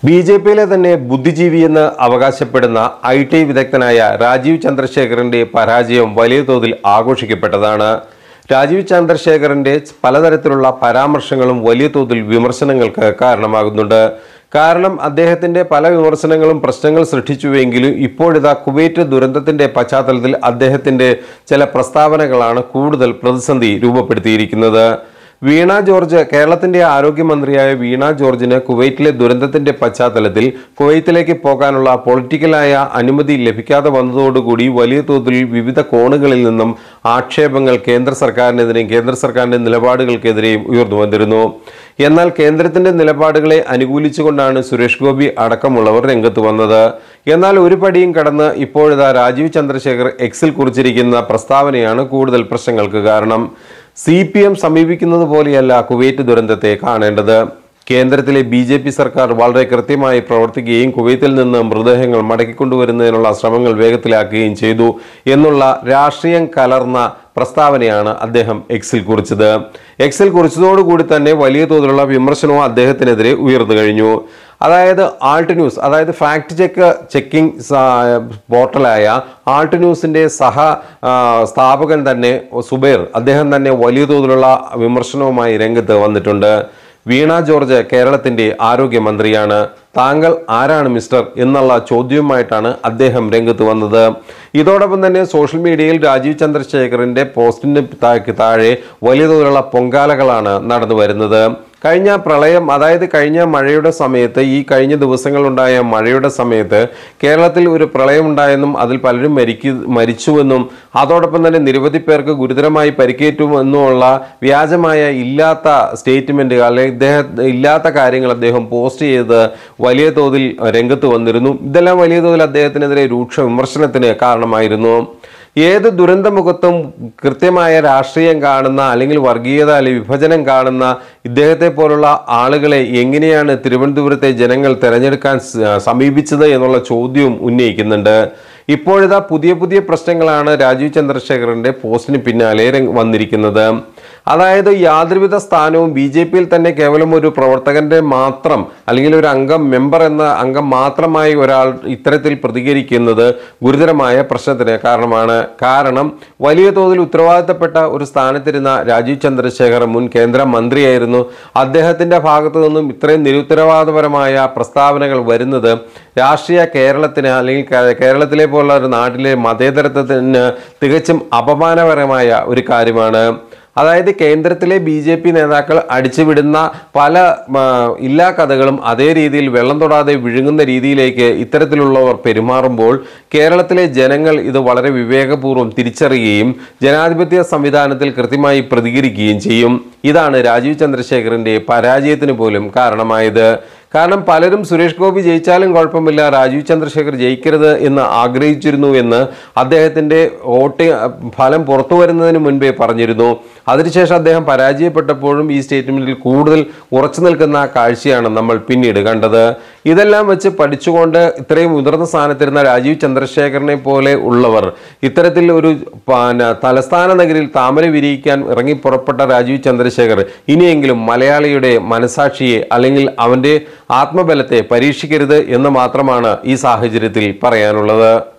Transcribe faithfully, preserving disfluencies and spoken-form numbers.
B J പിയിലെ തന്നെ ബുദ്ധിജീവിയെന്ന് അവകാശപ്പെടുന്ന ഐ ടി വിദഗ്ധനായ രാജീവ് ചന്ദ്രശേഖറിന്റെ പരാജയം വലിയ തോതിൽ ആഘോഷിക്കപ്പെട്ടതാണ്. രാജീവ് ചന്ദ്രശേഖറിന്റെ പലതരത്തിലുള്ള പരാമർശങ്ങളും വലിയ തോതിൽ വിമർശനങ്ങൾക്ക് കാരണമാകുന്നുണ്ട്. കാരണം അദ്ദേഹത്തിന്റെ പല വിമർശനങ്ങളും പ്രശ്നങ്ങൾ സൃഷ്ടിച്ചുവെങ്കിലും ഇപ്പോഴിതാ കുവൈറ്റ് ദുരന്തത്തിന്റെ പശ്ചാത്തലത്തിൽ അദ്ദേഹത്തിന്റെ ചില പ്രസ്താവനകളാണ് കൂടുതൽ പ്രതിസന്ധി രൂപപ്പെടുത്തിയിരിക്കുന്നത്. വീണ ജോർജ് കേരളത്തിന്റെ ആരോഗ്യമന്ത്രിയായ വീണ ജോർജിന് കുവൈറ്റിലെ ദുരന്തത്തിന്റെ പശ്ചാത്തലത്തിൽ കുവൈത്തിലേക്ക് പോകാനുള്ള പൊളിറ്റിക്കലായ അനുമതി ലഭിക്കാതെ വന്നതോടുകൂടി വലിയ തോതിൽ വിവിധ കോണുകളിൽ നിന്നും ആക്ഷേപങ്ങൾ കേന്ദ്ര സർക്കാരിനെതിരെയും കേന്ദ്ര സർക്കാരിന്റെ നിലപാടുകൾക്കെതിരെയും ഉയർന്നു വന്നിരുന്നു. എന്നാൽ കേന്ദ്രത്തിന്റെ നിലപാടുകളെ അനുകൂലിച്ചുകൊണ്ടാണ് സുരേഷ് ഗോപി അടക്കമുള്ളവർ രംഗത്ത് വന്നത്. എന്നാൽ ഒരു പടിയും കടന്ന് ഇപ്പോഴിതാ രാജീവ് ചന്ദ്രശേഖർ എക്സിൽ കുറിച്ചിരിക്കുന്ന പ്രസ്താവനയാണ് കൂടുതൽ പ്രശ്നങ്ങൾക്ക് കാരണം. സി പി എം സമീപിക്കുന്നത് പോലെയല്ല കുവൈറ്റ് ദുരന്തത്തെ കാണേണ്ടത്. കേന്ദ്രത്തിലെ ബി ജെ പി സർക്കാർ വളരെ കൃത്യമായി പ്രവർത്തിക്കുകയും കുവൈത്തിൽ നിന്ന് മൃതദേഹങ്ങൾ മടക്കിക്കൊണ്ടുവരുന്നതിനുള്ള ശ്രമങ്ങൾ വേഗത്തിലാക്കുകയും ചെയ്തു എന്നുള്ള രാഷ്ട്രീയം കലർന്ന പ്രസ്താവനയാണ് അദ്ദേഹം എക്സിൽ കുറിച്ചത്. എക്സിൽ കുറിച്ചതോടുകൂടി തന്നെ വലിയ തോതിലുള്ള വിമർശനവും അദ്ദേഹത്തിനെതിരെ ഉയർന്നു കഴിഞ്ഞു. അതായത് ആൾട്ട് ന്യൂസ്, അതായത് ഫാക്ട് ചെക്ക് ചെക്കിംഗ് പോർട്ടലായ ആൾട്ട് ന്യൂസിന്റെ സഹ സ്ഥാപകൻ തന്നെ സുബൈർ അദ്ദേഹം തന്നെ വലിയ തോതിലുള്ള വിമർശനവുമായി രംഗത്ത് വന്നിട്ടുണ്ട്. വീണ ജോർജ് കേരളത്തിന്റെ ആരോഗ്യമന്ത്രിയാണ്, താങ്കൾ ആരാണ് മിസ്റ്റർ എന്നുള്ള ചോദ്യവുമായിട്ടാണ് അദ്ദേഹം രംഗത്ത് വന്നത്. ഇതോടൊപ്പം തന്നെ സോഷ്യൽ മീഡിയയിൽ രാജീവ് ചന്ദ്രശേഖറിന്റെ പോസ്റ്റിന് താഴെ വലിയ തോതിലുള്ള പൊങ്കാലകളാണ് നടന്നു വരുന്നത്. കഴിഞ്ഞ പ്രളയം, അതായത് കഴിഞ്ഞ മഴയുടെ സമയത്ത്, ഈ കഴിഞ്ഞ ദിവസങ്ങളുണ്ടായ മഴയുടെ സമയത്ത് കേരളത്തിൽ ഒരു പ്രളയമുണ്ടായെന്നും അതിൽ പലരും മരിക്കു മരിച്ചുവെന്നും അതോടൊപ്പം തന്നെ നിരവധി പേർക്ക് ഗുരുതരമായി പരിക്കേറ്റുമെന്നുമുള്ള വ്യാജമായ ഇല്ലാത്ത സ്റ്റേറ്റ്മെൻറ്റുകൾ അല്ലെങ്കിൽ ഇദ്ദേഹം ഇല്ലാത്ത കാര്യങ്ങൾ അദ്ദേഹം പോസ്റ്റ് ചെയ്ത് വലിയ തോതിൽ രംഗത്ത് വന്നിരുന്നു. ഇതെല്ലാം വലിയ തോതിൽ അദ്ദേഹത്തിനെതിരെ രൂക്ഷ വിമർശനത്തിന് കാരണമായിരുന്നു. ഏത് ദുരന്തമുഖത്തും കൃത്യമായ രാഷ്ട്രീയം കാണുന്ന അല്ലെങ്കിൽ വർഗീയത അല്ലെങ്കിൽ വിഭജനം കാണുന്ന ഇദ്ദേഹത്തെ പോലുള്ള ആളുകളെ എങ്ങനെയാണ് തിരുവനന്തപുരത്തെ ജനങ്ങൾ തിരഞ്ഞെടുക്കാൻ സമീപിച്ചത് എന്നുള്ള ചോദ്യവും ഉന്നയിക്കുന്നുണ്ട്. ഇപ്പോഴിതാ പുതിയ പുതിയ പ്രശ്നങ്ങളാണ് രാജീവ് ചന്ദ്രശേഖറിന്റെ പോസ്റ്റിന് പിന്നാലെ വന്നിരിക്കുന്നത്. അതായത് യാതൊരുവിധ സ്ഥാനവും ബി ജെ പിയിൽ തന്നെ കേവലം ഒരു പ്രവർത്തകന്റെ മാത്രം അല്ലെങ്കിൽ ഒരു അംഗം മെമ്പർ എന്ന അംഗം മാത്രമായി ഒരാൾ ഇത്തരത്തിൽ പ്രതികരിക്കുന്നത് ഗുരുതരമായ പ്രശ്നത്തിന് കാരണമാണ്. കാരണം വലിയ തോതിൽ ഉത്തരവാദിത്തപ്പെട്ട ഒരു സ്ഥാനത്തിരുന്ന രാജീവ് ചന്ദ്രശേഖർ മുൻ കേന്ദ്ര മന്ത്രിയായിരുന്നു. അദ്ദേഹത്തിന്റെ ഭാഗത്തു നിന്നും ഇത്രയും നിരുത്തരവാദപരമായ പ്രസ്താവനകൾ വരുന്നത് രാഷ്ട്രീയ കേരളത്തിന് അല്ലെങ്കിൽ കേരളത്തിലെ പോലുള്ള ഒരു നാട്ടിലെ മതേതരത്വത്തിന് തികച്ചും അപമാനകരമായ ഒരു കാര്യമാണ്. അതായത് കേന്ദ്രത്തിലെ ബി ജെ പി നേതാക്കൾ അടിച്ചുവിടുന്ന പല ഇല്ലാ കഥകളും അതേ രീതിയിൽ വെള്ളം തൊടാതെ വിഴുങ്ങുന്ന രീതിയിലേക്ക് ഇത്തരത്തിലുള്ളവർ പെരുമാറുമ്പോൾ കേരളത്തിലെ ജനങ്ങൾ ഇത് വളരെ വിവേകപൂർവ്വം തിരിച്ചറിയുകയും ജനാധിപത്യ സംവിധാനത്തിൽ കൃത്യമായി പ്രതികരിക്കുകയും ചെയ്യും. ഇതാണ് രാജീവ് ചന്ദ്രശേഖറിന്റെ പരാജയത്തിന് പോലും കാരണമായത്. കാരണം പലരും സുരേഷ് ഗോപി ജയിച്ചാലും കുഴപ്പമില്ല, രാജീവ് ചന്ദ്രശേഖർ ജയിക്കരുത് എന്ന് ആഗ്രഹിച്ചിരുന്നു എന്ന് അദ്ദേഹത്തിന്റെ വോട്ട് ഫലം പുറത്തു വരുന്നതിന് മുൻപേ പറഞ്ഞിരുന്നു. അതിനുശേഷം അദ്ദേഹം പരാജയപ്പെട്ടപ്പോഴും ഈ സ്റ്റേറ്റ്മെന്റിൽ കൂടുതൽ ഉറച്ചു നിൽക്കുന്ന കാഴ്ചയാണ് നമ്മൾ പിന്നീട് കണ്ടത്. ഇതെല്ലാം വെച്ച് പഠിച്ചുകൊണ്ട് ഇത്രയും മുതിർന്ന സ്ഥാനത്തിരുന്ന രാജീവ് ചന്ദ്രശേഖരനെ പോലെ ഉള്ളവർ ഇത്തരത്തിൽ ഒരു തലസ്ഥാന നഗരിയിൽ താമര വിരിയിക്കാൻ ഇറങ്ങി പുറപ്പെട്ട രാജീവ് ചന്ദ്രശേഖർ ഇനിയെങ്കിലും മലയാളിയുടെ മനസാക്ഷിയെ അല്ലെങ്കിൽ അവന്റെ ആത്മബലത്തെ പരീക്ഷിക്കരുത് എന്ന് മാത്രമാണ് ഈ സാഹചര്യത്തിൽ പറയാനുള്ളത്.